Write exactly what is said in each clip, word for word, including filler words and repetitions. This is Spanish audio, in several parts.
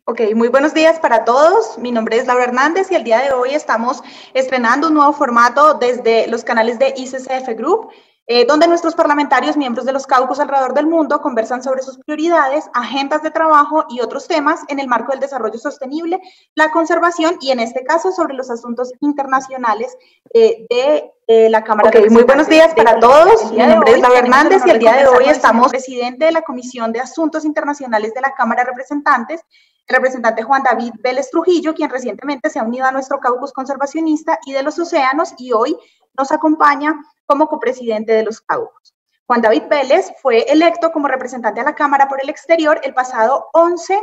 Ok, muy buenos días para todos. Mi nombre es Laura Hernández y el día de hoy estamos estrenando un nuevo formato desde los canales de I C C F Group, eh, donde nuestros parlamentarios, miembros de los caucus alrededor del mundo, conversan sobre sus prioridades, agendas de trabajo y otros temas en el marco del desarrollo sostenible, la conservación y, en este caso, sobre los asuntos internacionales eh, de eh, la Cámara Ok, de Representantes. muy buenos días para todos. Mi nombre es Laura Hernández y el día de hoy estamos... Presidente de la Comisión de Asuntos Internacionales de la Cámara de Representantes, el representante Juan David Vélez Trujillo, quien recientemente se ha unido a nuestro caucus conservacionista y de los océanos y hoy nos acompaña como copresidente de los caucus. Juan David Vélez fue electo como representante a la Cámara por el exterior el pasado once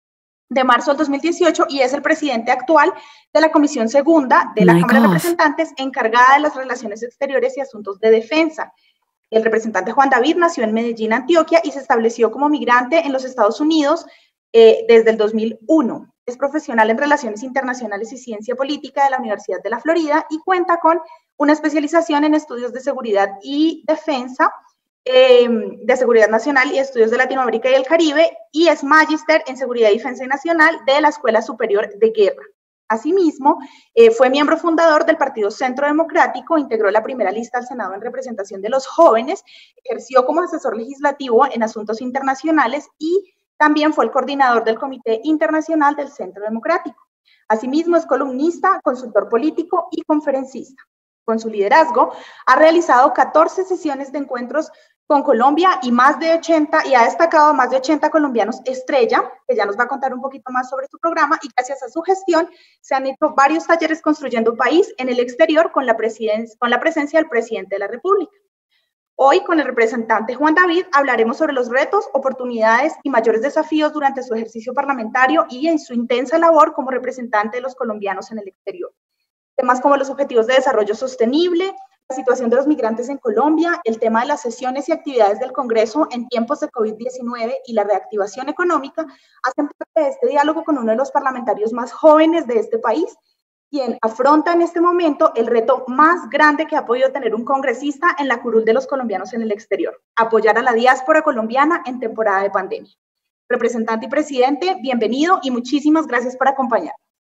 de marzo del dos mil dieciocho y es el presidente actual de la Comisión Segunda de la My Cámara God. de Representantes encargada de las relaciones exteriores y asuntos de defensa. El representante Juan David nació en Medellín, Antioquia, y se estableció como migrante en los Estados Unidos eh, desde el dos mil uno. Es profesional en Relaciones Internacionales y Ciencia Política de la Universidad de la Florida y cuenta con una especialización en estudios de seguridad y defensa, eh, de seguridad nacional y estudios de Latinoamérica y el Caribe, y es magíster en Seguridad y Defensa Nacional de la Escuela Superior de Guerra. Asimismo, eh, fue miembro fundador del Partido Centro Democrático, integró la primera lista al Senado en representación de los jóvenes, ejerció como asesor legislativo en asuntos internacionales y también fue el coordinador del Comité Internacional del Centro Democrático. Asimismo, es columnista, consultor político y conferencista. Con su liderazgo, ha realizado catorce sesiones de encuentros con Colombia y más de ochenta, y ha destacado más de ochenta colombianos estrella, que ya nos va a contar un poquito más sobre su programa, y gracias a su gestión se han hecho varios talleres construyendo país en el exterior con la, con la presencia del presidente de la República. Hoy, con el representante Juan David, hablaremos sobre los retos, oportunidades y mayores desafíos durante su ejercicio parlamentario y en su intensa labor como representante de los colombianos en el exterior. Temas como los objetivos de desarrollo sostenible, la situación de los migrantes en Colombia, el tema de las sesiones y actividades del Congreso en tiempos de COVID diecinueve y la reactivación económica hacen parte de este diálogo con uno de los parlamentarios más jóvenes de este país, quien afronta en este momento el reto más grande que ha podido tener un congresista en la curul de los colombianos en el exterior: apoyar a la diáspora colombiana en temporada de pandemia. Representante y presidente, bienvenido y muchísimas gracias por acompañarnos.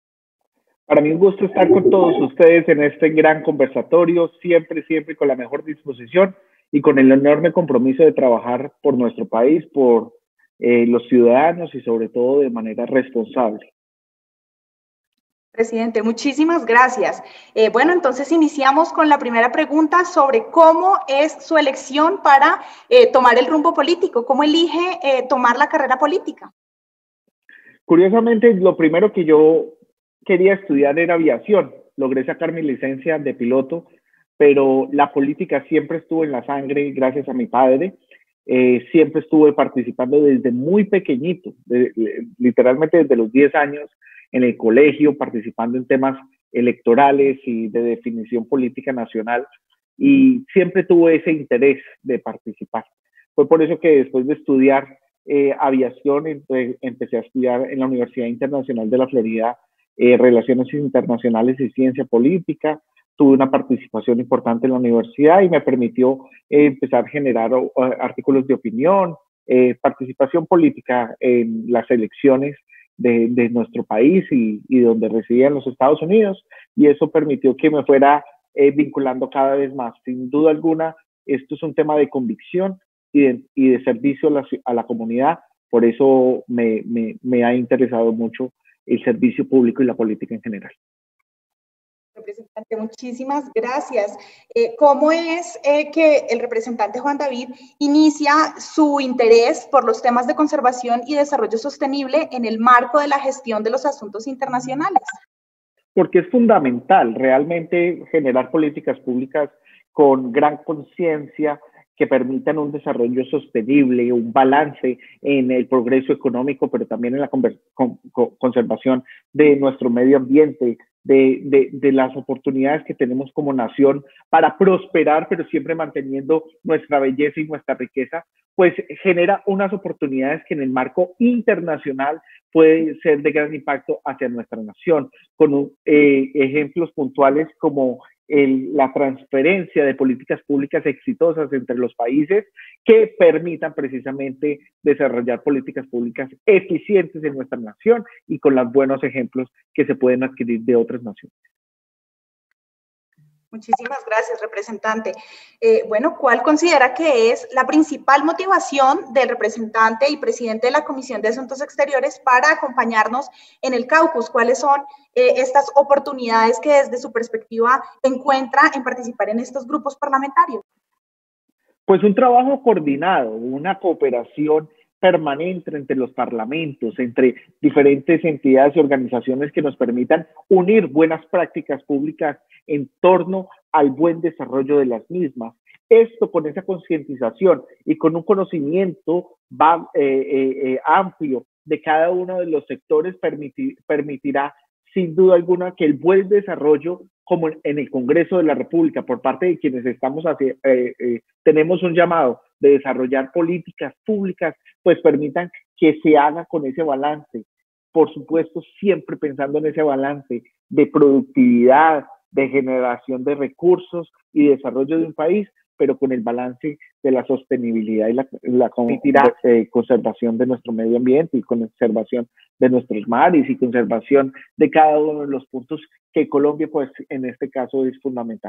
Para mí un gusto estar con todos ustedes en este gran conversatorio, siempre, siempre con la mejor disposición y con el enorme compromiso de trabajar por nuestro país, por eh, los ciudadanos y sobre todo de manera responsable. Presidente, muchísimas gracias. Eh, bueno, entonces iniciamos con la primera pregunta sobre cómo es su elección para eh, tomar el rumbo político, cómo elige eh, tomar la carrera política. Curiosamente, lo primero que yo quería estudiar era aviación. Logré sacar mi licencia de piloto, pero la política siempre estuvo en la sangre gracias a mi padre. Eh, siempre estuve participando desde muy pequeñito, de, de, literalmente desde los diez años en el colegio, participando en temas electorales y de definición política nacional, y siempre tuve ese interés de participar. Fue por eso que después de estudiar eh, aviación, empe empecé a estudiar en la Universidad Internacional de la Florida Eh, Relaciones Internacionales y Ciencia Política. Tuve una participación importante en la universidad y me permitió eh, empezar a generar uh, artículos de opinión, eh, participación política en las elecciones de, de nuestro país y, y donde residía en los Estados Unidos, y eso permitió que me fuera eh, vinculando cada vez más. Sin duda alguna, esto es un tema de convicción y de, y de servicio a la, a la comunidad, por eso me, me, me ha interesado mucho el servicio público y la política en general. Representante, muchísimas gracias. Eh, ¿Cómo es eh, que el representante Juan David inicia su interés por los temas de conservación y desarrollo sostenible en el marco de la gestión de los asuntos internacionales? Porque es fundamental realmente generar políticas públicas con gran conciencia que permitan un desarrollo sostenible, un balance en el progreso económico, pero también en la con, con, conservación de nuestro medio ambiente, de, de, de las oportunidades que tenemos como nación para prosperar, pero siempre manteniendo nuestra belleza y nuestra riqueza, pues genera unas oportunidades que en el marco internacional puede ser de gran impacto hacia nuestra nación, con eh, ejemplos puntuales como el, la transferencia de políticas públicas exitosas entre los países que permitan precisamente desarrollar políticas públicas eficientes en nuestra nación y con los buenos ejemplos que se pueden adquirir de otras naciones. Muchísimas gracias, representante. Eh, bueno, ¿cuál considera que es la principal motivación del representante y presidente de la Comisión de Asuntos Exteriores para acompañarnos en el caucus? ¿Cuáles son eh, estas oportunidades que desde su perspectiva encuentra en participar en estos grupos parlamentarios? Pues un trabajo coordinado, una cooperación permanente entre los parlamentos, entre diferentes entidades y organizaciones que nos permitan unir buenas prácticas públicas en torno al buen desarrollo de las mismas. Esto con esa concientización y con un conocimiento va, eh, eh, eh, amplio de cada uno de los sectores permitir, permitirá sin duda alguna que el buen desarrollo, como en el Congreso de la República, por parte de quienes estamos hacia, eh, eh, tenemos un llamado de desarrollar políticas públicas, pues permitan que se haga con ese balance. Por supuesto, siempre pensando en ese balance de productividad, de generación de recursos y desarrollo de un país, pero con el balance de la sostenibilidad y la, la eh, conservación de nuestro medio ambiente y conservación de nuestros mares y conservación de cada uno de los puntos que Colombia, pues en este caso, es fundamental.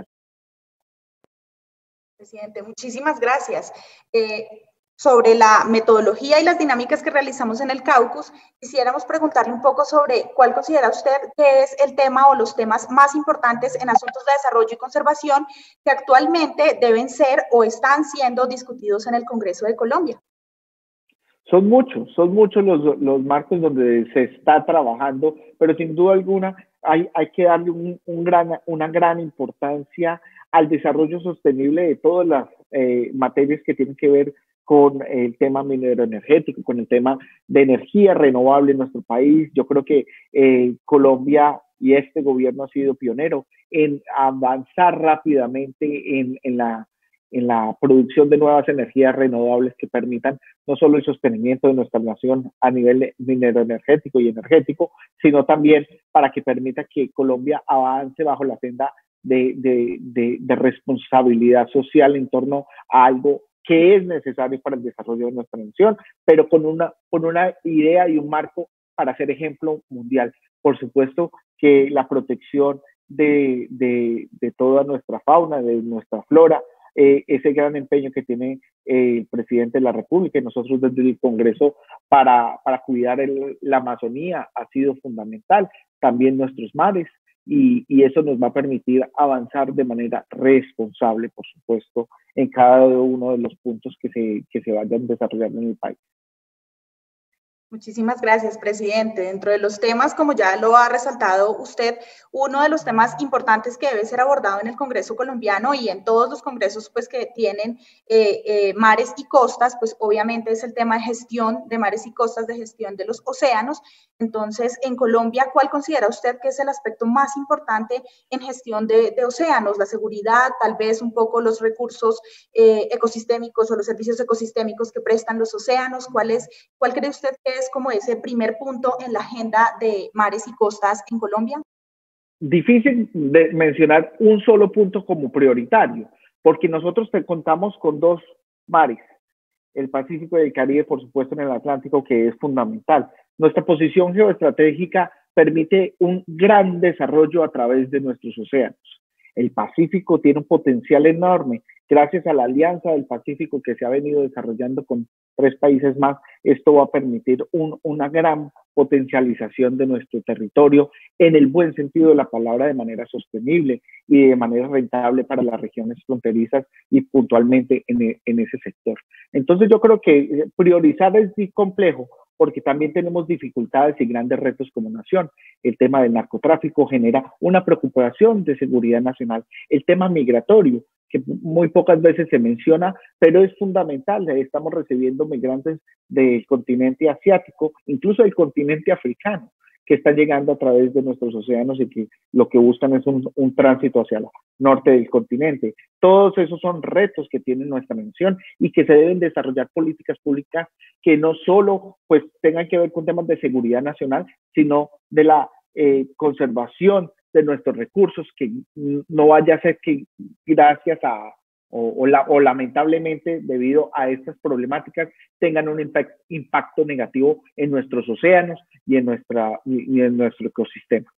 Presidente, muchísimas gracias. Eh, sobre la metodología y las dinámicas que realizamos en el caucus, quisiéramos preguntarle un poco sobre cuál considera usted que es el tema o los temas más importantes en asuntos de desarrollo y conservación que actualmente deben ser o están siendo discutidos en el Congreso de Colombia. Son muchos, son muchos los, los marcos donde se está trabajando, pero sin duda alguna hay, hay que darle un, un gran, una gran importancia al desarrollo sostenible de todas las eh, materias que tienen que ver con el tema minero energético, con el tema de energía renovable en nuestro país. Yo creo que eh, Colombia y este gobierno ha sido pionero en avanzar rápidamente en, en, la, en la producción de nuevas energías renovables que permitan no solo el sostenimiento de nuestra nación a nivel minero energético y energético, sino también para que permita que Colombia avance bajo la senda de, de, de, de responsabilidad social en torno a algo que es necesario para el desarrollo de nuestra nación, pero con una, con una idea y un marco para ser ejemplo mundial. Por supuesto que la protección de, de, de toda nuestra fauna, de nuestra flora, eh, ese gran empeño que tiene eh, el presidente de la República y nosotros desde el Congreso para, para cuidar el, la Amazonía ha sido fundamental, también nuestros mares. Y, y eso nos va a permitir avanzar de manera responsable, por supuesto, en cada uno de los puntos que se, que se vayan desarrollando en el país. Muchísimas gracias, presidente. Dentro de los temas, como ya lo ha resaltado usted, uno de los temas importantes que debe ser abordado en el Congreso colombiano y en todos los congresos pues, que tienen eh, eh, mares y costas, pues obviamente es el tema de gestión de mares y costas, de gestión de los océanos. Entonces, en Colombia, ¿cuál considera usted que es el aspecto más importante en gestión de, de océanos? La seguridad, tal vez un poco los recursos eh, ecosistémicos o los servicios ecosistémicos que prestan los océanos. ¿Cuál es, cuál cree usted que es como ese primer punto en la agenda de mares y costas en Colombia? Difícil de mencionar un solo punto como prioritario, porque nosotros contamos con dos mares, el Pacífico y el Caribe, por supuesto, en el Atlántico, que es fundamental. Nuestra posición geoestratégica permite un gran desarrollo a través de nuestros océanos. El Pacífico tiene un potencial enorme. Gracias a la Alianza del Pacífico que se ha venido desarrollando con tres países más, esto va a permitir un, una gran potencialización de nuestro territorio en el buen sentido de la palabra, de manera sostenible y de manera rentable para las regiones fronterizas y puntualmente en, en ese sector. Entonces yo creo que priorizar es muy complejo, porque también tenemos dificultades y grandes retos como nación. El tema del narcotráfico genera una preocupación de seguridad nacional. El tema migratorio, que muy pocas veces se menciona, pero es fundamental. Estamos recibiendo migrantes del continente asiático, incluso del continente africano, que están llegando a través de nuestros océanos y que lo que buscan es un, un tránsito hacia el norte del continente. Todos esos son retos que tiene nuestra nación y que se deben desarrollar políticas públicas que no solo pues, tengan que ver con temas de seguridad nacional, sino de la eh, conservación de nuestros recursos, que no vaya a ser que gracias a, o, o, la, o lamentablemente debido a estas problemáticas, tengan un impact, impacto negativo en nuestros océanos y en, nuestra, y en nuestro ecosistema.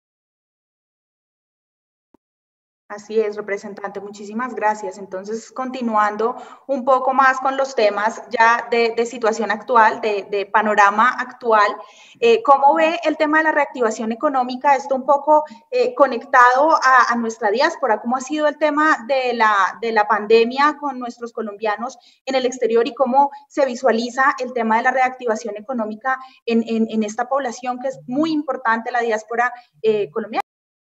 Así es, representante, muchísimas gracias. Entonces, continuando un poco más con los temas ya de, de situación actual, de, de panorama actual, eh, ¿cómo ve el tema de la reactivación económica? Esto un poco eh, conectado a, a nuestra diáspora, ¿cómo ha sido el tema de la, de la pandemia con nuestros colombianos en el exterior y cómo se visualiza el tema de la reactivación económica en, en, en esta población que es muy importante, la diáspora eh, colombiana?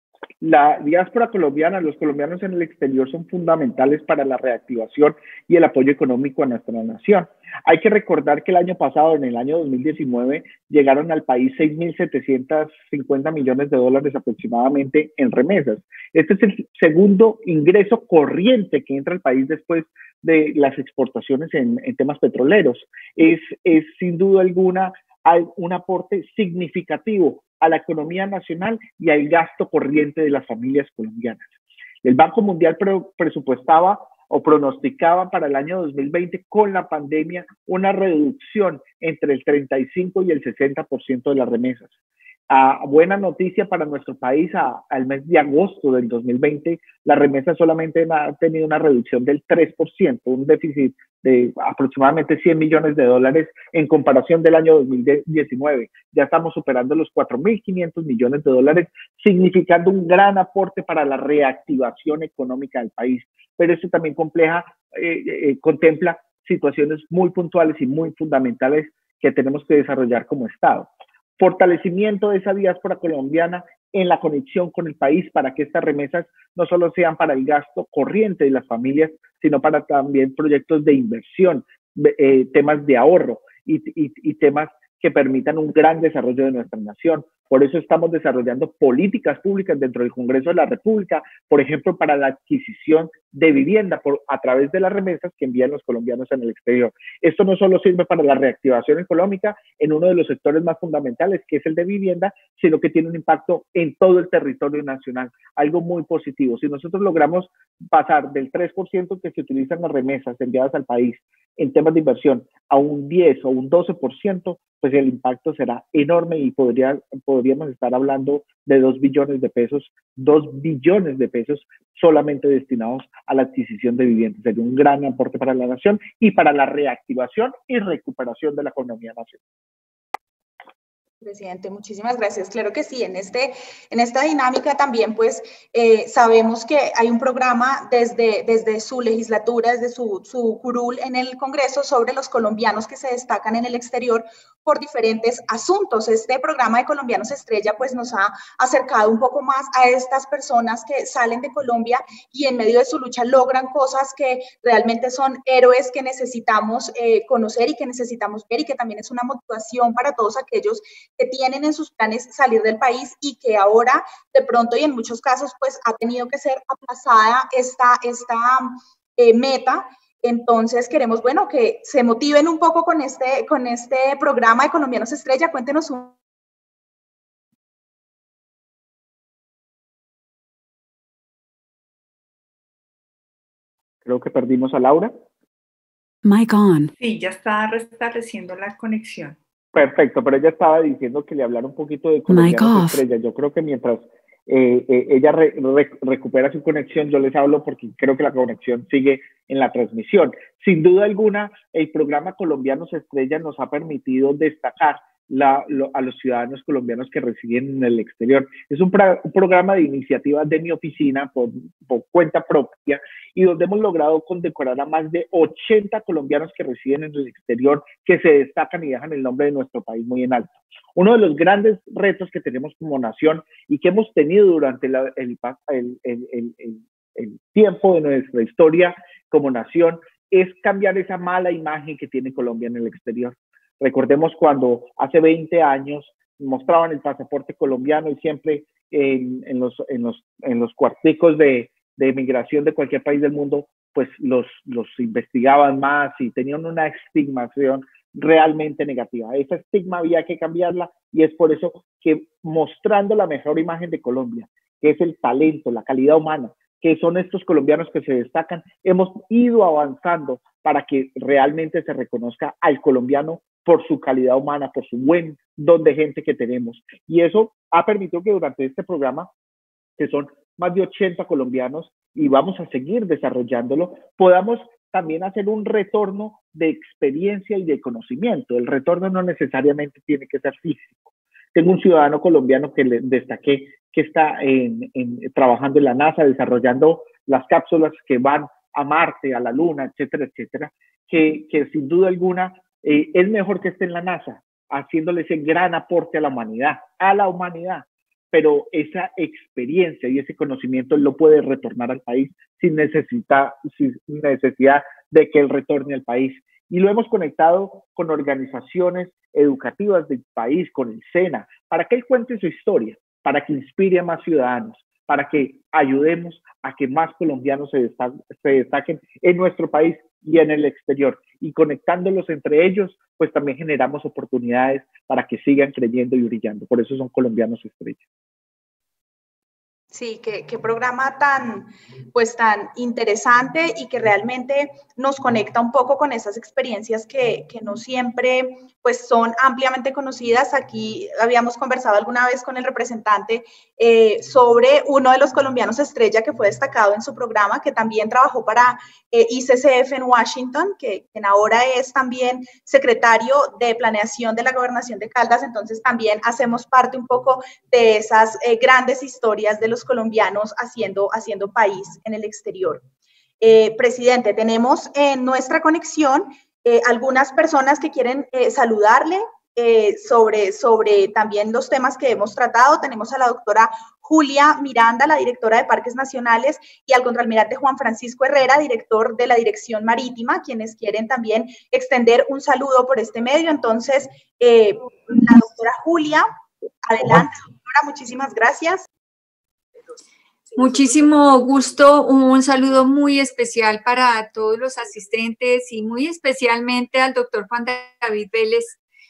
La diáspora colombiana, los colombianos en el exterior son fundamentales para la reactivación y el apoyo económico a nuestra nación. Hay que recordar que el año pasado, en el año dos mil diecinueve, llegaron al país seis mil setecientos cincuenta millones de dólares aproximadamente en remesas. Este es el segundo ingreso corriente que entra al país después de las exportaciones en, en temas petroleros. Es, es sin duda alguna hay un aporte significativo a la economía nacional y al gasto corriente de las familias colombianas. El Banco Mundial pre presupuestaba o pronosticaba para el año dos mil veinte con la pandemia una reducción entre el treinta y cinco y el sesenta por ciento de las remesas. Uh, buena noticia para nuestro país, a, al mes de agosto del dos mil veinte, las remesas solamente han tenido una reducción del tres por ciento, un déficit de aproximadamente cien millones de dólares en comparación del año dos mil diecinueve. Ya estamos superando los cuatro mil quinientos millones de dólares, significando un gran aporte para la reactivación económica del país. Pero esto también compleja, eh, eh, contempla situaciones muy puntuales y muy fundamentales que tenemos que desarrollar como Estado. Fortalecimiento de esa diáspora colombiana en la conexión con el país para que estas remesas no solo sean para el gasto corriente de las familias, sino para también proyectos de inversión, eh, temas de ahorro y, y, y temas que permitan un gran desarrollo de nuestra nación. Por eso estamos desarrollando políticas públicas dentro del Congreso de la República, por ejemplo, para la adquisición de vivienda por, a través de las remesas que envían los colombianos en el exterior. Esto no solo sirve para la reactivación económica en uno de los sectores más fundamentales, que es el de vivienda, sino que tiene un impacto en todo el territorio nacional, algo muy positivo. Si nosotros logramos pasar del tres por ciento que se utilizan las remesas enviadas al país en temas de inversión a un diez o un doce por ciento, pues el impacto será enorme y podría, podríamos estar hablando de dos billones de pesos, dos billones de pesos solamente destinados a la adquisición de viviendas. Sería un gran aporte para la nación y para la reactivación y recuperación de la economía nacional. Presidente, muchísimas gracias. Claro que sí, en, este, en esta dinámica también pues eh, sabemos que hay un programa desde, desde su legislatura, desde su, su curul en el Congreso sobre los colombianos que se destacan en el exterior por diferentes asuntos. Este programa de Colombianos Estrella pues nos ha acercado un poco más a estas personas que salen de Colombia y en medio de su lucha logran cosas que realmente son héroes que necesitamos eh, conocer y que necesitamos ver y que también es una motivación para todos aquellos que tienen en sus planes salir del país y que ahora de pronto y en muchos casos pues ha tenido que ser aplazada esta, esta eh, meta. Entonces queremos, bueno, que se motiven un poco con este, con este programa de Colombianos Estrella. Cuéntenos un... Creo que perdimos a Laura. Mic on. Sí, ya está restableciendo la conexión. Perfecto, pero ella estaba diciendo que le hablara un poquito de Colombianos Estrella. Yo creo que mientras eh, eh, ella re, re, recupera su conexión, yo les hablo porque creo que la conexión sigue en la transmisión. Sin duda alguna, el programa Colombianos Estrella nos ha permitido destacar la, lo, a los ciudadanos colombianos que residen en el exterior. Es un, pra, un programa de iniciativa de mi oficina por, por cuenta propia y donde hemos logrado condecorar a más de ochenta colombianos que residen en el exterior, que se destacan y dejan el nombre de nuestro país muy en alto. Uno de los grandes retos que tenemos como nación y que hemos tenido durante la, el, el, el, el, el, el tiempo de nuestra historia como nación es cambiar esa mala imagen que tiene Colombia en el exterior. Recordemos cuando hace veinte años mostraban el pasaporte colombiano y siempre en, en, los, en, los, en los cuarticos de, de migración de cualquier país del mundo, pues los, los investigaban más y tenían una estigmación realmente negativa. Esa estigma había que cambiarla y es por eso que mostrando la mejor imagen de Colombia que es el talento, la calidad humana, que son estos colombianos que se destacan, hemos ido avanzando para que realmente se reconozca al colombiano por su calidad humana, por su buen don de gente que tenemos. Y eso ha permitido que durante este programa, que son más de ochenta colombianos, y vamos a seguir desarrollándolo, podamos también hacer un retorno de experiencia y de conocimiento. El retorno no necesariamente tiene que ser físico. Tengo un ciudadano colombiano que le destaqué que está en, en, trabajando en la NASA, desarrollando las cápsulas que van a Marte, a la Luna, etcétera, etcétera, que, que sin duda alguna eh, es mejor que esté en la NASA, haciéndole ese gran aporte a la humanidad, a la humanidad. Pero esa experiencia y ese conocimiento lo puede retornar al país sin necesidad, sin necesidad de que él retorne al país. Y lo hemos conectado con organizaciones educativas del país, con el SENA, para que él cuente su historia, para que inspire a más ciudadanos, para que ayudemos a que más colombianos se destaquen, se destaquen en nuestro país y en el exterior. Y conectándolos entre ellos, pues también generamos oportunidades para que sigan creyendo y brillando. Por eso son colombianos estrellas. Sí, qué, qué programa tan, pues, tan interesante y que realmente nos conecta un poco con esas experiencias que, que no siempre pues, son ampliamente conocidas. Aquí habíamos conversado alguna vez con el representante eh, sobre uno de los colombianos estrella que fue destacado en su programa, que también trabajó para eh, I C C F en Washington, que, que ahora es también secretario de Planeación de la Gobernación de Caldas. Entonces también hacemos parte un poco de esas eh, grandes historias de los colombianos haciendo, haciendo país en el exterior. Eh, presidente, tenemos en nuestra conexión eh, algunas personas que quieren eh, saludarle eh, sobre, sobre también los temas que hemos tratado. Tenemos a la doctora Julia Miranda, la directora de Parques Nacionales, y al contraalmirante Juan Francisco Herrera, director de la Dirección Marítima, quienes quieren también extender un saludo por este medio. Entonces, eh, la doctora Julia, adelante, doctora, muchísimas gracias. Muchísimo gusto, un saludo muy especial para todos los asistentes y muy especialmente al doctor Juan David Vélez,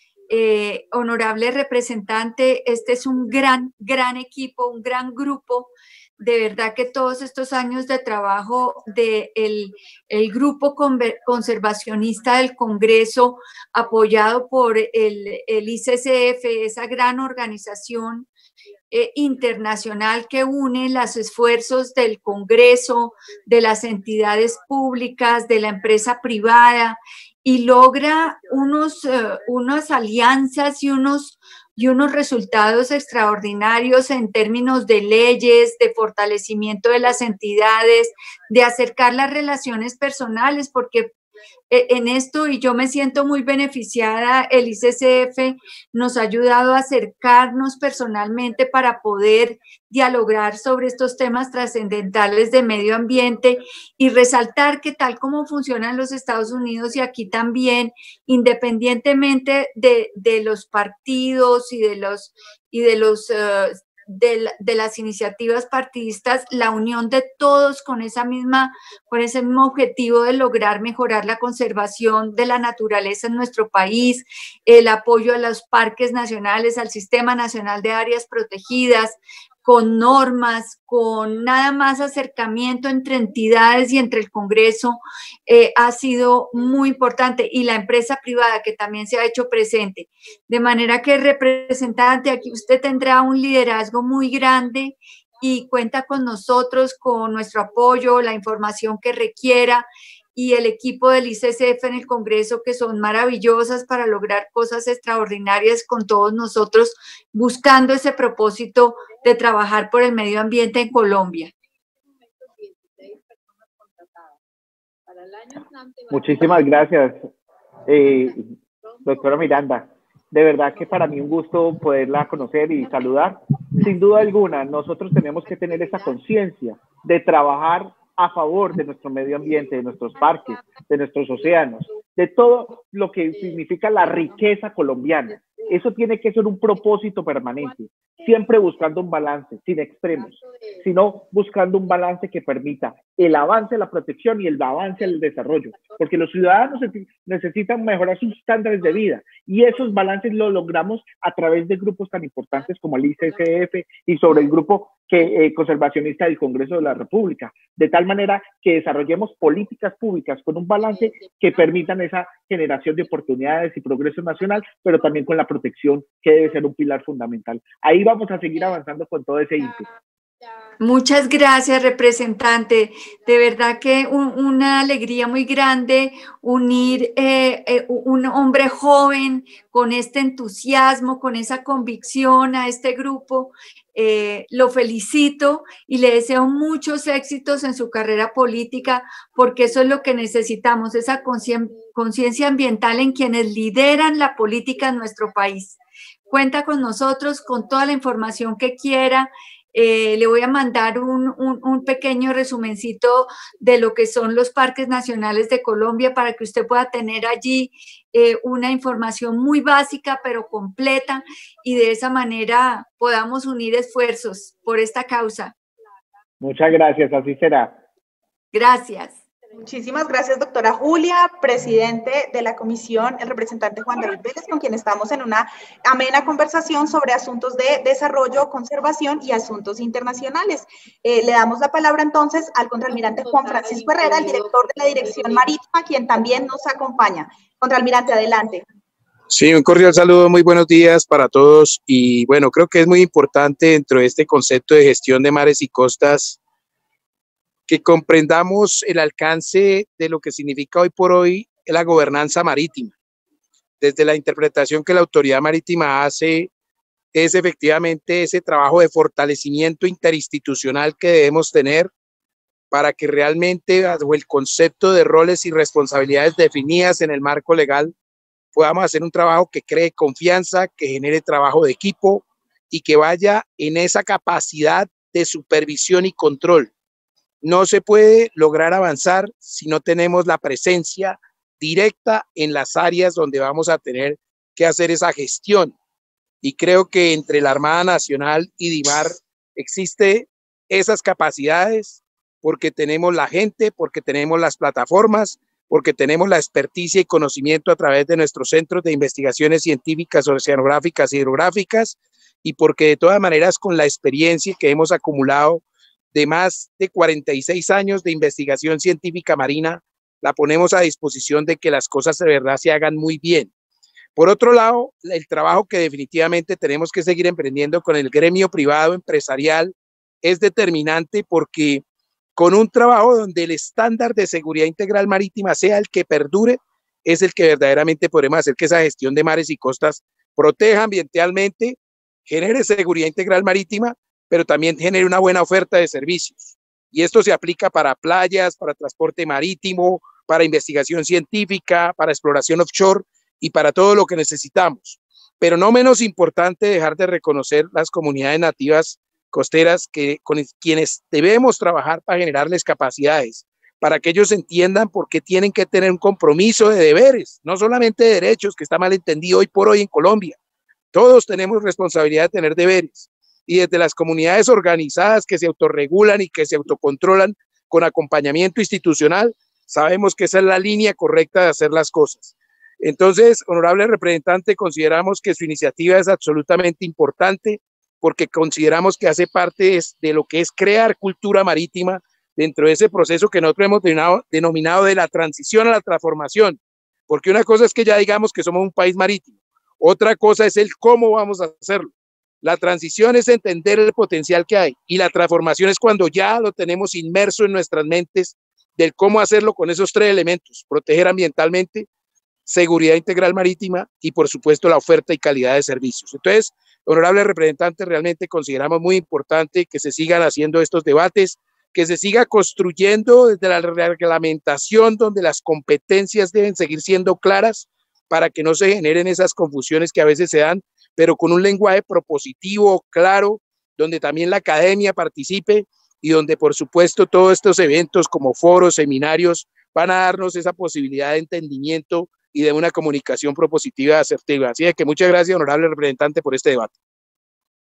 eh, honorable representante. Este es un gran, gran equipo, un gran grupo. De verdad que todos estos años de trabajo del de el grupo conservacionista del Congreso, apoyado por el, el I C C F, esa gran organización Eh, internacional que une los esfuerzos del Congreso, de las entidades públicas, de la empresa privada, y logra unos, uh, unas alianzas y unos, y unos resultados extraordinarios en términos de leyes, de fortalecimiento de las entidades, de acercar las relaciones personales, porque en esto, y yo me siento muy beneficiada, el I C C F nos ha ayudado a acercarnos personalmente para poder dialogar sobre estos temas trascendentales de medio ambiente y resaltar que tal como funcionan los Estados Unidos y aquí también, independientemente de, de los partidos y de los, y de los uh, De, de las iniciativas partidistas, la unión de todos con esa misma, con ese mismo objetivo de lograr mejorar la conservación de la naturaleza en nuestro país, el apoyo a los parques nacionales, al Sistema Nacional de Áreas Protegidas, con normas, con nada más acercamiento entre entidades y entre el Congreso, eh, ha sido muy importante, y la empresa privada que también se ha hecho presente. De manera que, representante, aquí usted tendrá un liderazgo muy grande y cuenta con nosotros, con nuestro apoyo, la información que requiera, y el equipo del I C C F en el Congreso, que son maravillosas para lograr cosas extraordinarias con todos nosotros, buscando ese propósito de trabajar por el medio ambiente en Colombia. Muchísimas gracias, eh, doctora Miranda. De verdad que para mí un gusto poderla conocer y saludar. Sin duda alguna, nosotros tenemos que tener esa conciencia de trabajar a favor de nuestro medio ambiente, de nuestros parques, de nuestros océanos, de todo lo que significa la riqueza colombiana. Eso tiene que ser un propósito permanente, siempre buscando un balance, sin extremos, sino buscando un balance que permita el avance, la protección y el avance, el desarrollo, porque los ciudadanos necesitan mejorar sus estándares de vida y esos balances los logramos a través de grupos tan importantes como el I C C F y sobre el grupo que, eh, conservacionista del Congreso de la República, de tal manera que desarrollemos políticas públicas con un balance que permitan esa generación de oportunidades y progreso nacional, pero también con la protección que debe ser un pilar fundamental. Ahí vamos a seguir avanzando con todo ese ímpetu. Muchas gracias, representante. De verdad que un, una alegría muy grande unir eh, eh, un hombre joven con este entusiasmo, con esa convicción a este grupo. Eh, lo felicito y le deseo muchos éxitos en su carrera política, porque eso es lo que necesitamos, esa conciencia ambiental en quienes lideran la política en nuestro país. Cuenta con nosotros con toda la información que quiera. Eh, le voy a mandar un, un, un pequeño resumencito de lo que son los parques nacionales de Colombia para que usted pueda tener allí eh, una información muy básica pero completa y de esa manera podamos unir esfuerzos por esta causa. Muchas gracias, así será. Gracias. Muchísimas gracias, doctora Julia, presidente de la comisión, el representante Juan David Vélez, con quien estamos en una amena conversación sobre asuntos de desarrollo, conservación y asuntos internacionales. Eh, le damos la palabra entonces al contraalmirante Juan Francisco Herrera, el director de la Dirección Marítima, quien también nos acompaña. Contraalmirante, adelante. Sí, un cordial saludo, muy buenos días para todos. Y bueno, creo que es muy importante dentro de este concepto de gestión de mares y costas que comprendamos el alcance de lo que significa hoy por hoy la gobernanza marítima. Desde la interpretación que la autoridad marítima hace, es efectivamente ese trabajo de fortalecimiento interinstitucional que debemos tener para que realmente, bajo el concepto de roles y responsabilidades definidas en el marco legal, podamos hacer un trabajo que cree confianza, que genere trabajo de equipo y que vaya en esa capacidad de supervisión y control. No se puede lograr avanzar si no tenemos la presencia directa en las áreas donde vamos a tener que hacer esa gestión. Y creo que entre la Armada Nacional y DIMAR existe esas capacidades porque tenemos la gente, porque tenemos las plataformas, porque tenemos la experticia y conocimiento a través de nuestros centros de investigaciones científicas, oceanográficas y hidrográficas, y porque de todas maneras con la experiencia que hemos acumulado de más de cuarenta y seis años de investigación científica marina, la ponemos a disposición de que las cosas de verdad se hagan muy bien. Por otro lado, el trabajo que definitivamente tenemos que seguir emprendiendo con el gremio privado empresarial es determinante porque con un trabajo donde el estándar de seguridad integral marítima sea el que perdure, es el que verdaderamente podremos hacer que esa gestión de mares y costas proteja ambientalmente, genere seguridad integral marítima, pero también genere una buena oferta de servicios. Y esto se aplica para playas, para transporte marítimo, para investigación científica, para exploración offshore y para todo lo que necesitamos. Pero no menos importante dejar de reconocer las comunidades nativas costeras que, con quienes debemos trabajar para generarles capacidades, para que ellos entiendan por qué tienen que tener un compromiso de deberes, no solamente de derechos, que está mal entendido hoy por hoy en Colombia. Todos tenemos responsabilidad de tener deberes. Y desde las comunidades organizadas que se autorregulan y que se autocontrolan con acompañamiento institucional, sabemos que esa es la línea correcta de hacer las cosas. Entonces, honorable representante, consideramos que su iniciativa es absolutamente importante porque consideramos que hace parte de lo que es crear cultura marítima dentro de ese proceso que nosotros hemos denominado, denominado de la transición a la transformación. Porque una cosa es que ya digamos que somos un país marítimo, otra cosa es el cómo vamos a hacerlo. La transición es entender el potencial que hay y la transformación es cuando ya lo tenemos inmerso en nuestras mentes del cómo hacerlo con esos tres elementos: proteger ambientalmente, seguridad integral marítima y por supuesto la oferta y calidad de servicios. Entonces, honorable representante, realmente consideramos muy importante que se sigan haciendo estos debates, que se siga construyendo desde la reglamentación donde las competencias deben seguir siendo claras para que no se generen esas confusiones que a veces se dan, pero con un lenguaje propositivo, claro, donde también la academia participe y donde por supuesto todos estos eventos como foros, seminarios, van a darnos esa posibilidad de entendimiento y de una comunicación propositiva asertiva. Así es que muchas gracias, honorable representante, por este debate.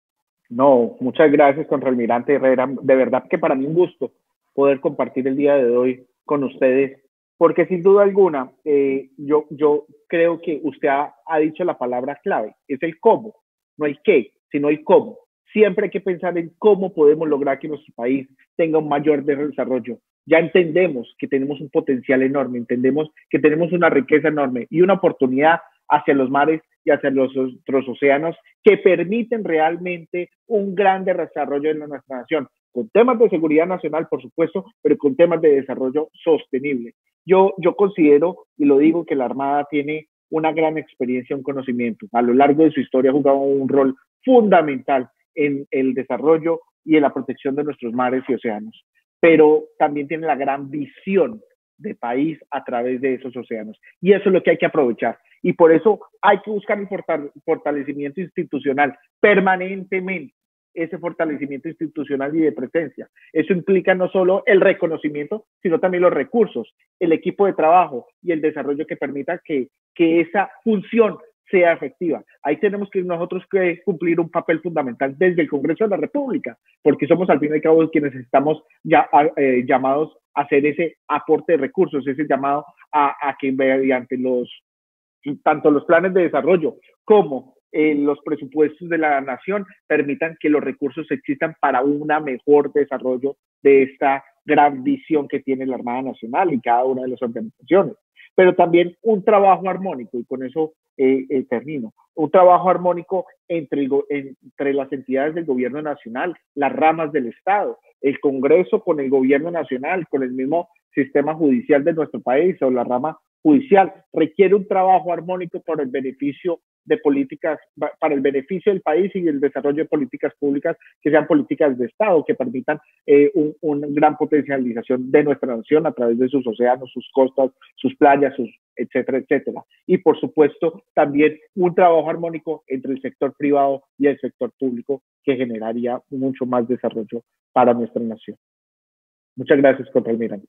No, muchas gracias, contraalmirante Herrera. De verdad que para mí un gusto poder compartir el día de hoy con ustedes, porque sin duda alguna, eh, yo, yo creo que usted ha, ha dicho la palabra clave, es el cómo, no el qué, sino el cómo. Siempre hay que pensar en cómo podemos lograr que nuestro país tenga un mayor desarrollo. Ya entendemos que tenemos un potencial enorme, entendemos que tenemos una riqueza enorme y una oportunidad hacia los mares y hacia los otros océanos que permiten realmente un gran desarrollo en nuestra nación, con temas de seguridad nacional, por supuesto, pero con temas de desarrollo sostenible. Yo, yo considero, y lo digo, que la Armada tiene una gran experiencia, un conocimiento. A lo largo de su historia ha jugado un rol fundamental en el desarrollo y en la protección de nuestros mares y océanos, pero también tiene la gran visión de país a través de esos océanos. Y eso es lo que hay que aprovechar. Y por eso hay que buscar el fortalecimiento institucional permanentemente, ese fortalecimiento institucional y de presencia. Eso implica no solo el reconocimiento, sino también los recursos, el equipo de trabajo y el desarrollo que permita que, que esa función sea efectiva. Ahí tenemos que nosotros que cumplir un papel fundamental desde el Congreso de la República, porque somos al fin y al cabo quienes estamos ya, eh, llamados a hacer ese aporte de recursos, ese llamado a, a que mediante los, tanto los planes de desarrollo como eh, los presupuestos de la nación permitan que los recursos existan para un mejor desarrollo de esta gran visión que tiene la Armada Nacional y cada una de las organizaciones. Pero también un trabajo armónico, y con eso eh, eh, termino, un trabajo armónico entre, el, entre las entidades del gobierno nacional, las ramas del Estado, el Congreso con el gobierno nacional, con el mismo sistema judicial de nuestro país o la rama judicial, requiere un trabajo armónico para el beneficio de políticas, para el beneficio del país y el desarrollo de políticas públicas que sean políticas de Estado, que permitan eh, un, una gran potencialización de nuestra nación a través de sus océanos, sus costas, sus playas, sus etcétera, etcétera. Y por supuesto también un trabajo armónico entre el sector privado y el sector público que generaría mucho más desarrollo para nuestra nación. Muchas gracias, contraalmirante.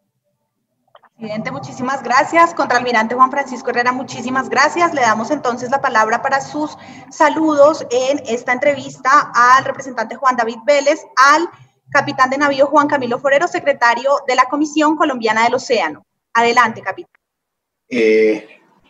Presidente, muchísimas gracias. Contraalmirante Juan Francisco Herrera, muchísimas gracias. Le damos entonces la palabra para sus saludos en esta entrevista al representante Juan David Vélez, al capitán de navío Juan Camilo Forero, secretario de la Comisión Colombiana del Océano. Adelante, capitán. Eh,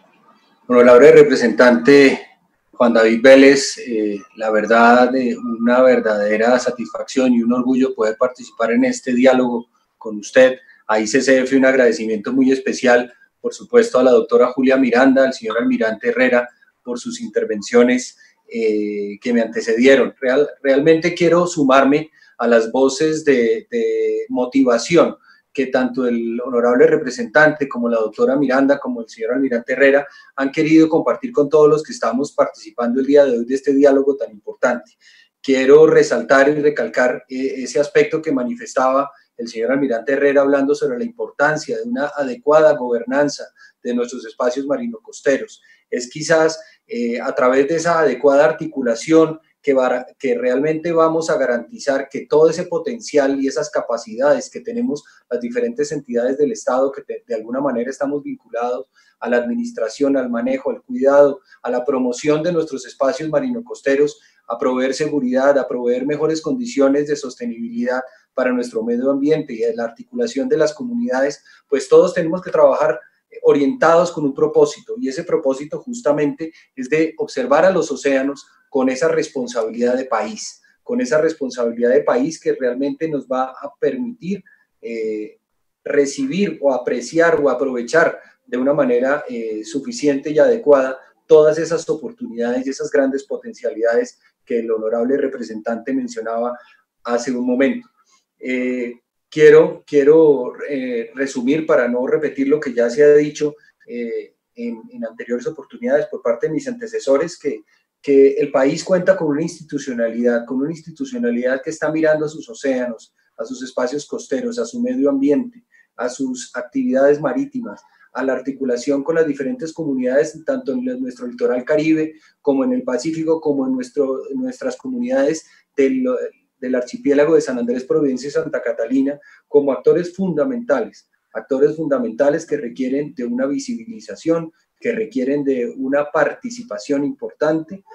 honorable representante Juan David Vélez, eh, la verdad, eh, una verdadera satisfacción y un orgullo poder participar en este diálogo con usted. A I C C F un agradecimiento muy especial, por supuesto, a la doctora Julia Miranda, al señor almirante Herrera, por sus intervenciones eh, que me antecedieron. Real, realmente quiero sumarme a las voces de, de motivación que tanto el honorable representante como la doctora Miranda, como el señor almirante Herrera, han querido compartir con todos los que estamos participando el día de hoy de este diálogo tan importante. Quiero resaltar y recalcar eh, ese aspecto que manifestaba el señor almirante Herrera hablando sobre la importancia de una adecuada gobernanza de nuestros espacios marino-costeros. Es quizás eh, a través de esa adecuada articulación que, va, que realmente vamos a garantizar que todo ese potencial y esas capacidades que tenemos las diferentes entidades del Estado, que de, de alguna manera estamos vinculados a la administración, al manejo, al cuidado, a la promoción de nuestros espacios marino-costeros, a proveer seguridad, a proveer mejores condiciones de sostenibilidad para nuestro medio ambiente y la articulación de las comunidades, pues todos tenemos que trabajar orientados con un propósito, y ese propósito justamente es de observar a los océanos con esa responsabilidad de país, con esa responsabilidad de país que realmente nos va a permitir eh, recibir o apreciar o aprovechar de una manera eh, suficiente y adecuada todas esas oportunidades y esas grandes potencialidades que el honorable representante mencionaba hace un momento. Eh, quiero quiero eh, resumir, para no repetir lo que ya se ha dicho eh, en, en anteriores oportunidades por parte de mis antecesores, que, que el país cuenta con una institucionalidad, con una institucionalidad que está mirando a sus océanos, a sus espacios costeros, a su medio ambiente, a sus actividades marítimas, a la articulación con las diferentes comunidades, tanto en nuestro litoral caribe, como en el Pacífico, como en, nuestro, en nuestras comunidades del, del archipiélago de San Andrés, Providencia y Santa Catalina, como actores fundamentales, actores fundamentales que requieren de una visibilización, que requieren de una participación importante,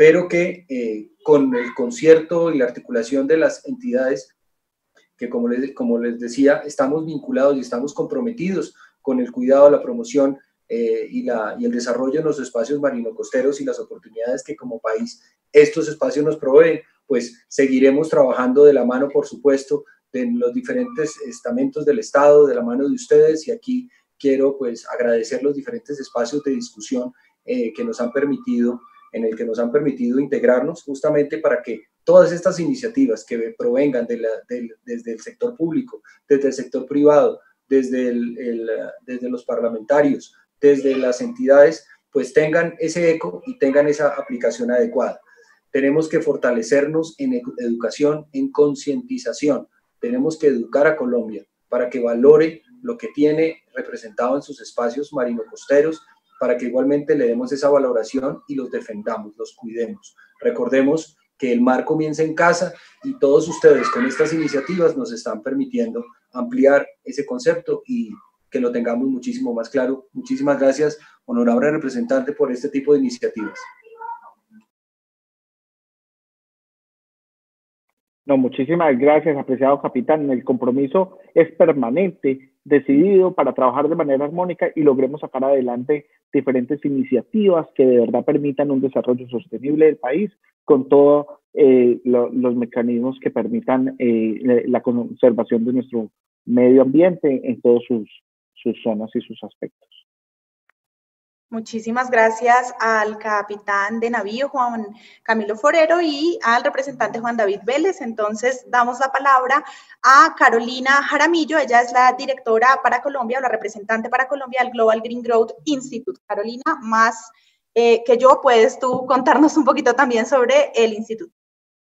pero que eh, con el concierto y la articulación de las entidades, que como les, como les decía, estamos vinculados y estamos comprometidos con el cuidado, la promoción eh, y, la, y el desarrollo de los espacios marino-costeros y las oportunidades que como país estos espacios nos proveen, pues seguiremos trabajando de la mano, por supuesto, de los diferentes estamentos del Estado, de la mano de ustedes, y aquí quiero pues agradecer los diferentes espacios de discusión eh, que nos han permitido, en el que nos han permitido integrarnos justamente para que todas estas iniciativas que provengan de la, de, desde el sector público, desde el sector privado, desde, el, el, desde los parlamentarios, desde las entidades, pues tengan ese eco y tengan esa aplicación adecuada. Tenemos que fortalecernos en educación, en concientización. Tenemos que educar a Colombia para que valore lo que tiene representado en sus espacios marino-costeros, para que igualmente le demos esa valoración y los defendamos, los cuidemos. Recordemos que el mar comienza en casa y todos ustedes con estas iniciativas nos están permitiendo ampliar ese concepto y que lo tengamos muchísimo más claro. Muchísimas gracias, honorable representante, por este tipo de iniciativas. No, muchísimas gracias, apreciado capitán. El compromiso es permanente, decidido para trabajar de manera armónica y logremos sacar adelante diferentes iniciativas que de verdad permitan un desarrollo sostenible del país con todos eh, lo, los mecanismos que permitan eh, la conservación de nuestro medio ambiente en todas sus, sus zonas y sus aspectos. Muchísimas gracias al capitán de navío Juan Camilo Forero y al representante Juan David Vélez. Entonces damos la palabra a Carolina Jaramillo. Ella es la directora para Colombia o la representante para Colombia del Global Green Growth Institute. Carolina, más eh, que yo, puedes tú contarnos un poquito también sobre el instituto.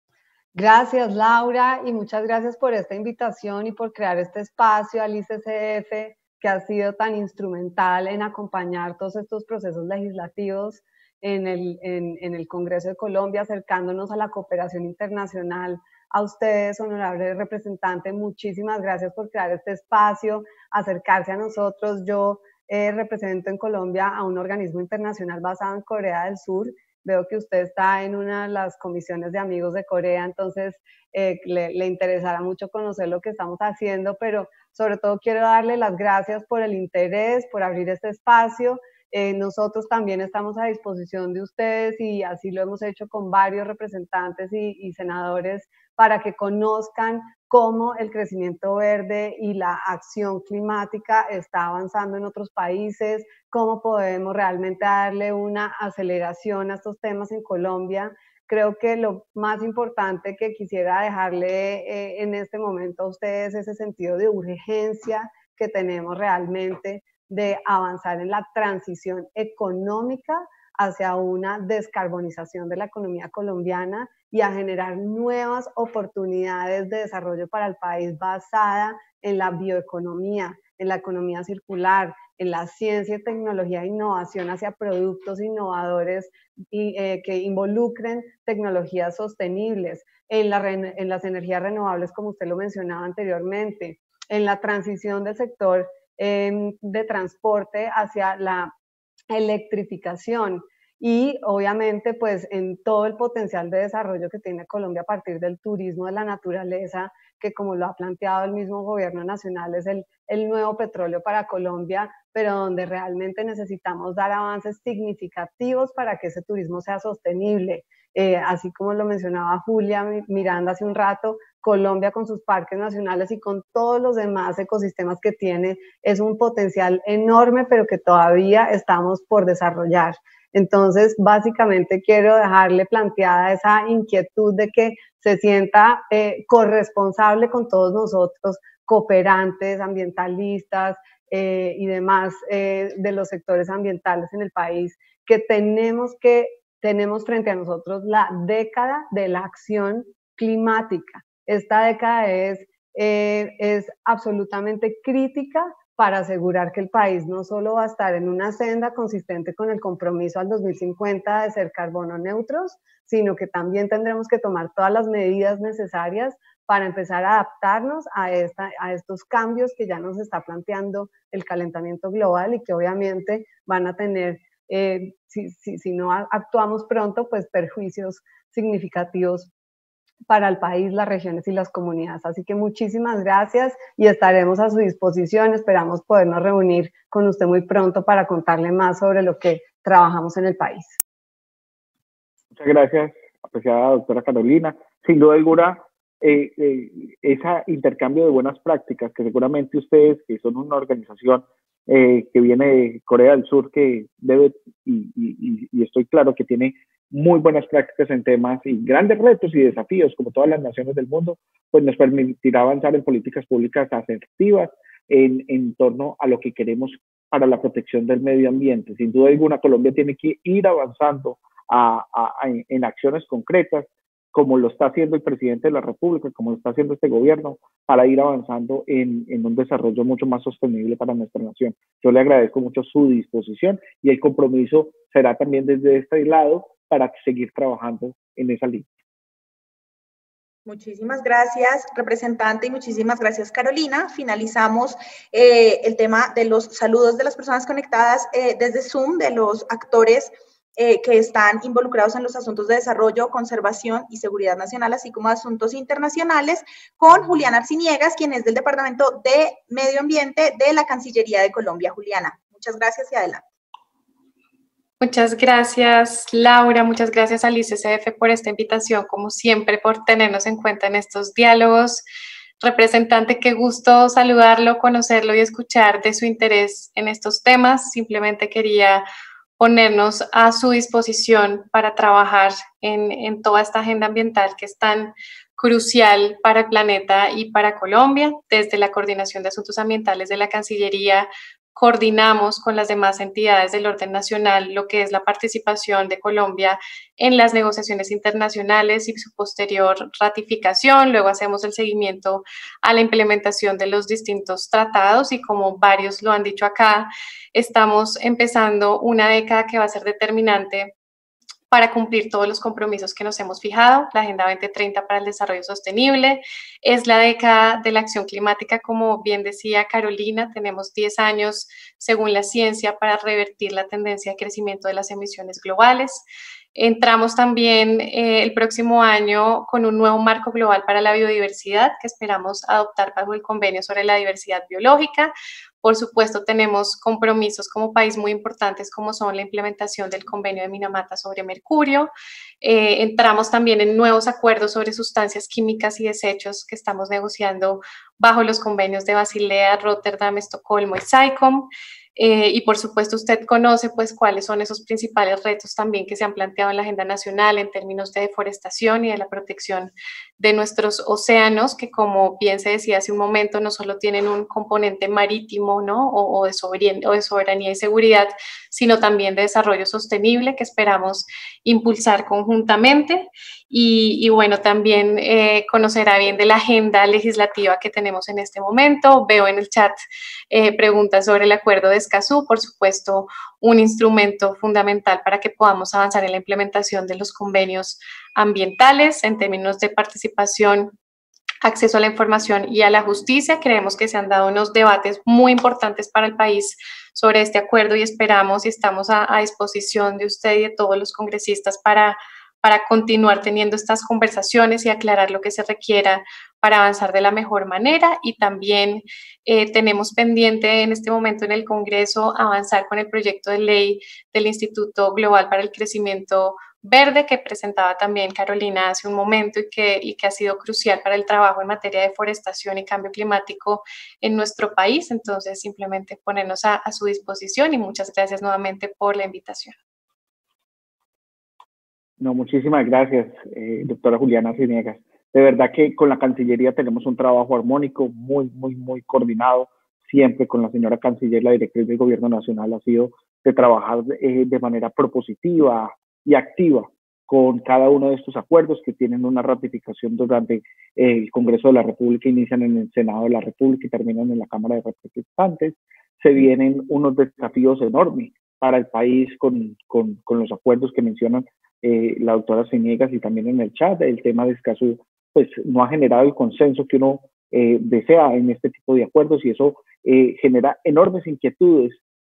Gracias, Laura, y muchas gracias por esta invitación y por crear este espacio al I C C F, que ha sido tan instrumental en acompañar todos estos procesos legislativos en el, en, en el Congreso de Colombia, acercándonos a la cooperación internacional. A ustedes, honorable representante, muchísimas gracias por crear este espacio, acercarse a nosotros. Yo eh, represento en Colombia a un organismo internacional basado en Corea del Sur. Veo que usted está en una de las comisiones de amigos de Corea, entonces eh, le, le interesará mucho conocer lo que estamos haciendo, pero sobre todo quiero darle las gracias por el interés, por abrir este espacio. Eh, nosotros también estamos a disposición de ustedes y así lo hemos hecho con varios representantes y, y senadores para que conozcan cómo el crecimiento verde y la acción climática está avanzando en otros países, cómo podemos realmente darle una aceleración a estos temas en Colombia. Creo que lo más importante que quisiera dejarle eh, en este momento a ustedes es ese sentido de urgencia que tenemos realmente de avanzar en la transición económica hacia una descarbonización de la economía colombiana y a generar nuevas oportunidades de desarrollo para el país basada en la bioeconomía, en la economía circular, en la ciencia y tecnología e innovación hacia productos innovadores y, eh, que involucren tecnologías sostenibles, en, la, en las energías renovables, como usted lo mencionaba anteriormente, en la transición del sector eh, de transporte hacia la electrificación y obviamente pues en todo el potencial de desarrollo que tiene Colombia a partir del turismo de la naturaleza, que como lo ha planteado el mismo gobierno nacional es el, el nuevo petróleo para Colombia, pero donde realmente necesitamos dar avances significativos para que ese turismo sea sostenible. Eh, así como lo mencionaba Julia Miranda hace un rato, Colombia con sus parques nacionales y con todos los demás ecosistemas que tiene es un potencial enorme, pero que todavía estamos por desarrollar. Entonces, básicamente quiero dejarle planteada esa inquietud de que se sienta eh, corresponsable con todos nosotros, cooperantes, ambientalistas eh, y demás eh, de los sectores ambientales en el país, que tenemos que tenemos frente a nosotros la década de la acción climática. Esta década es, eh, es absolutamente crítica para asegurar que el país no solo va a estar en una senda consistente con el compromiso al dos mil cincuenta de ser carbono neutros, sino que también tendremos que tomar todas las medidas necesarias para empezar a adaptarnos a, esta, a estos cambios que ya nos está planteando el calentamiento global y que obviamente van a tener eh, si, si, si no actuamos pronto, pues perjuicios significativos para el país, las regiones y las comunidades. Así que muchísimas gracias y estaremos a su disposición. Esperamos podernos reunir con usted muy pronto para contarle más sobre lo que trabajamos en el país. Muchas gracias, apreciada doctora Carolina. Sin duda alguna, eh, eh, ese intercambio de buenas prácticas que seguramente ustedes, que son una organización eh, que viene de Corea del Sur, que debe, y, y, y estoy claro que tiene muy buenas prácticas en temas y grandes retos y desafíos, como todas las naciones del mundo, pues nos permitirá avanzar en políticas públicas asertivas en, en torno a lo que queremos para la protección del medio ambiente. Sin duda alguna, Colombia tiene que ir avanzando a, a, a, en acciones concretas, como lo está haciendo el presidente de la República, como lo está haciendo este gobierno, para ir avanzando en, en un desarrollo mucho más sostenible para nuestra nación. Yo le agradezco mucho su disposición y el compromiso será también desde este lado para seguir trabajando en esa línea. Muchísimas gracias, representante, y muchísimas gracias, Carolina. Finalizamos eh, el tema de los saludos de las personas conectadas eh, desde Zoom, de los actores eh, que están involucrados en los asuntos de desarrollo, conservación y seguridad nacional, así como asuntos internacionales, con Juliana Arciniegas, quien es del Departamento de Medio Ambiente de la Cancillería de Colombia. Juliana, muchas gracias y adelante. Muchas gracias, Laura. Muchas gracias al I C C F por esta invitación, como siempre, por tenernos en cuenta en estos diálogos. Representante, qué gusto saludarlo, conocerlo y escuchar de su interés en estos temas. Simplemente quería ponernos a su disposición para trabajar en, en toda esta agenda ambiental que es tan crucial para el planeta y para Colombia. Desde la Coordinación de Asuntos Ambientales de la Cancillería, coordinamos con las demás entidades del orden nacional lo que es la participación de Colombia en las negociaciones internacionales y su posterior ratificación. Luego hacemos el seguimiento a la implementación de los distintos tratados y, como varios lo han dicho acá, estamos empezando una década que va a ser determinante para cumplir todos los compromisos que nos hemos fijado. La Agenda veinte treinta para el Desarrollo Sostenible es la década de la acción climática, como bien decía Carolina. Tenemos diez años, según la ciencia, para revertir la tendencia de crecimiento de las emisiones globales. Entramos también eh, el próximo año con un nuevo marco global para la biodiversidad que esperamos adoptar bajo el Convenio sobre la Diversidad Biológica. Por supuesto, tenemos compromisos como país muy importantes, como son la implementación del Convenio de Minamata sobre mercurio. Eh, entramos también en nuevos acuerdos sobre sustancias químicas y desechos que estamos negociando bajo los convenios de Basilea, Rotterdam, Estocolmo y SAICOM. Eh, y por supuesto usted conoce pues cuáles son esos principales retos también que se han planteado en la agenda nacional en términos de deforestación y de la protección de nuestros océanos, que, como bien se decía hace un momento, no solo tienen un componente marítimo, ¿no? o, o, de soberanía, o de soberanía y seguridad, sino también de desarrollo sostenible que esperamos impulsar conjuntamente. Y, y bueno, también eh, conocerá bien de la agenda legislativa que tenemos en este momento. Veo en el chat eh, preguntas sobre el acuerdo de Escazú, por supuesto, un instrumento fundamental para que podamos avanzar en la implementación de los convenios ambientales en términos de participación, acceso a la información y a la justicia. Creemos que se han dado unos debates muy importantes para el país sobre este acuerdo y esperamos y estamos a, a disposición de usted y de todos los congresistas para para continuar teniendo estas conversaciones y aclarar lo que se requiera para avanzar de la mejor manera. Y también eh, tenemos pendiente en este momento en el Congreso avanzar con el proyecto de ley del Instituto Global para el Crecimiento Verde, que presentaba también Carolina hace un momento y que, y que ha sido crucial para el trabajo en materia de deforestación y cambio climático en nuestro país. Entonces, simplemente ponernos a, a su disposición y muchas gracias nuevamente por la invitación. No, muchísimas gracias, eh, doctora Juliana Arciniegas. De verdad que con la Cancillería tenemos un trabajo armónico, muy, muy, muy coordinado. Siempre con la señora Canciller, la directriz del Gobierno Nacional ha sido de trabajar eh, de manera propositiva y activa con cada uno de estos acuerdos que tienen una ratificación durante el Congreso de la República, inician en el Senado de la República y terminan en la Cámara de Representantes. Se vienen unos desafíos enormes para el país con, con, con los acuerdos que mencionan Eh, la doctora Arciniegas y también en el chat. El tema de Escazú pues no ha generado el consenso que uno eh, desea en este tipo de acuerdos y eso eh, genera enormes inquietudes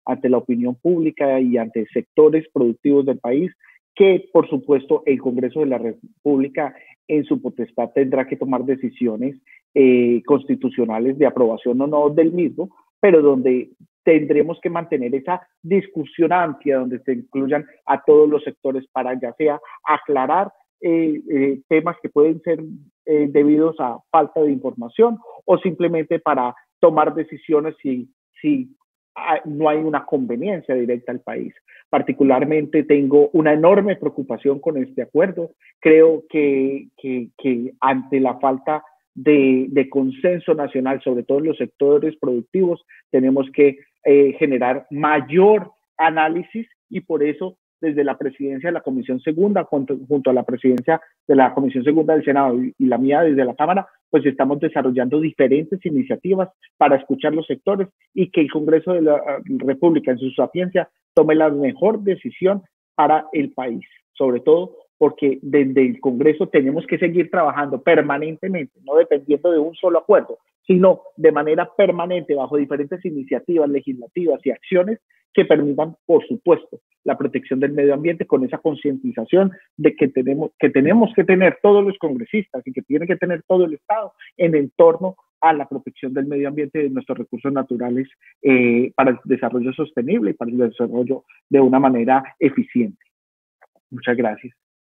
ante la opinión pública y ante sectores productivos del país, que por supuesto el Congreso de la República en su potestad tendrá que tomar decisiones eh, constitucionales de aprobación o no del mismo, pero donde tendremos que mantener esa discusión amplia donde se incluyan a todos los sectores para ya sea aclarar eh, eh, temas que pueden ser eh, debidos a falta de información o simplemente para tomar decisiones si, si no hay una conveniencia directa al país. Particularmente tengo una enorme preocupación con este acuerdo. Creo que, que, que ante la falta de, de consenso nacional, sobre todo en los sectores productivos, tenemos que eh, generar mayor análisis y por eso desde la presidencia de la Comisión Segunda, junto, junto a la presidencia de la Comisión Segunda del Senado y, y la mía desde la Cámara, pues estamos desarrollando diferentes iniciativas para escuchar los sectores y que el Congreso de la República en su sapiencia tome la mejor decisión para el país, sobre todo porque desde el Congreso tenemos que seguir trabajando permanentemente, no dependiendo de un solo acuerdo, sino de manera permanente bajo diferentes iniciativas legislativas y acciones que permitan, por supuesto, la protección del medio ambiente con esa concientización de que tenemos, que tenemos que tener todos los congresistas y que tiene que tener todo el Estado en torno a la protección del medio ambiente y de nuestros recursos naturales eh, para el desarrollo sostenible y para el desarrollo de una manera eficiente. Muchas gracias.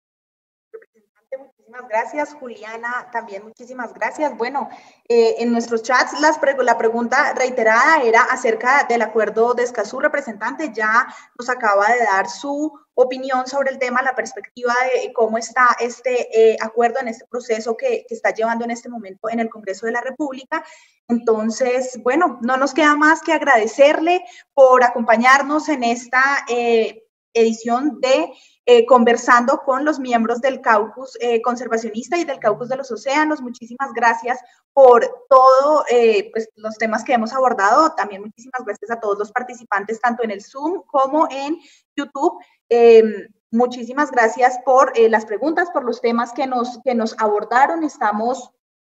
Muchísimas gracias, Juliana, también muchísimas gracias. Bueno, eh, en nuestros chats las pre la pregunta reiterada era acerca del acuerdo de Escazú. Representante ya nos acaba de dar su opinión sobre el tema, la perspectiva de cómo está este eh, acuerdo en este proceso que, que está llevando en este momento en el Congreso de la República. Entonces, bueno, no nos queda más que agradecerle por acompañarnos en esta eh, edición de Eh, conversando con los miembros del caucus eh, conservacionista y del caucus de los océanos. Muchísimas gracias por todos eh, pues, los temas que hemos abordado. También muchísimas gracias a todos los participantes, tanto en el Zoom como en YouTube. Eh, muchísimas gracias por eh, las preguntas, por los temas que nos, que nos abordaron. Estamos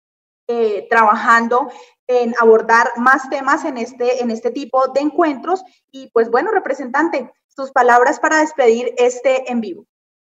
eh, trabajando en abordar más temas en este, en este tipo de encuentros. Y pues bueno, representante, sus palabras para despedir este en vivo.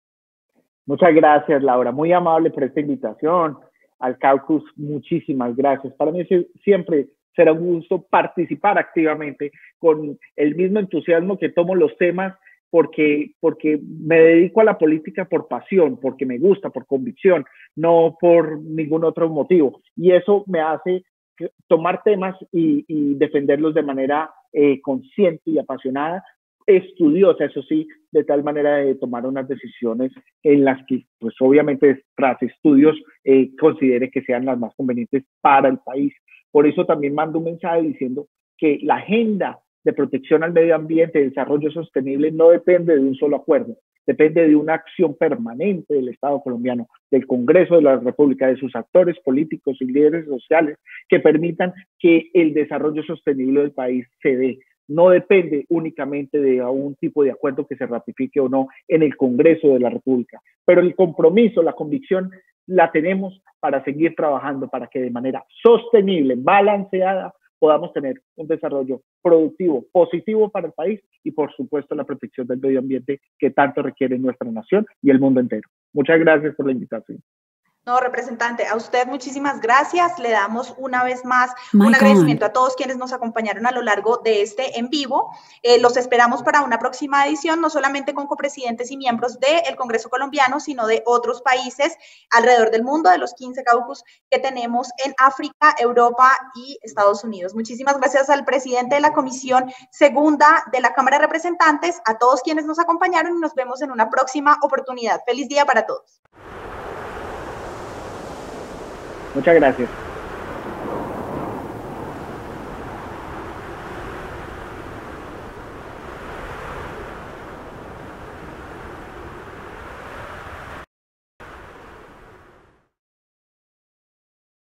Muchas gracias, Laura. Muy amable por esta invitación. Al caucus, muchísimas gracias. Para mí siempre será un gusto participar activamente con el mismo entusiasmo que tomo los temas porque, porque me dedico a la política por pasión, porque me gusta, por convicción, no por ningún otro motivo. Y eso me hace tomar temas y, y defenderlos de manera eh, consciente y apasionada, estudiosa, eso sí, de tal manera de tomar unas decisiones en las que, pues obviamente, tras estudios, eh, considere que sean las más convenientes para el país. Por eso también mando un mensaje diciendo que la agenda de protección al medio ambiente, de desarrollo sostenible, no depende de un solo acuerdo, depende de una acción permanente del Estado colombiano, del Congreso de la República, de sus actores políticos y líderes sociales que permitan que el desarrollo sostenible del país se dé. No depende únicamente de un tipo de acuerdo que se ratifique o no en el Congreso de la República, pero el compromiso, la convicción la tenemos para seguir trabajando para que de manera sostenible, balanceada, podamos tener un desarrollo productivo, positivo para el país y por supuesto la protección del medio ambiente que tanto requiere nuestra nación y el mundo entero. Muchas gracias por la invitación. No, representante, a usted muchísimas gracias. Le damos una vez más My un agradecimiento God. a todos quienes nos acompañaron a lo largo de este en vivo. Eh, los esperamos para una próxima edición, no solamente con copresidentes y miembros del Congreso colombiano, sino de otros países alrededor del mundo, de los quince caucus que tenemos en África, Europa y Estados Unidos. Muchísimas gracias al presidente de la Comisión Segunda de la Cámara de Representantes, a todos quienes nos acompañaron y nos vemos en una próxima oportunidad. Feliz día para todos. Muchas gracias.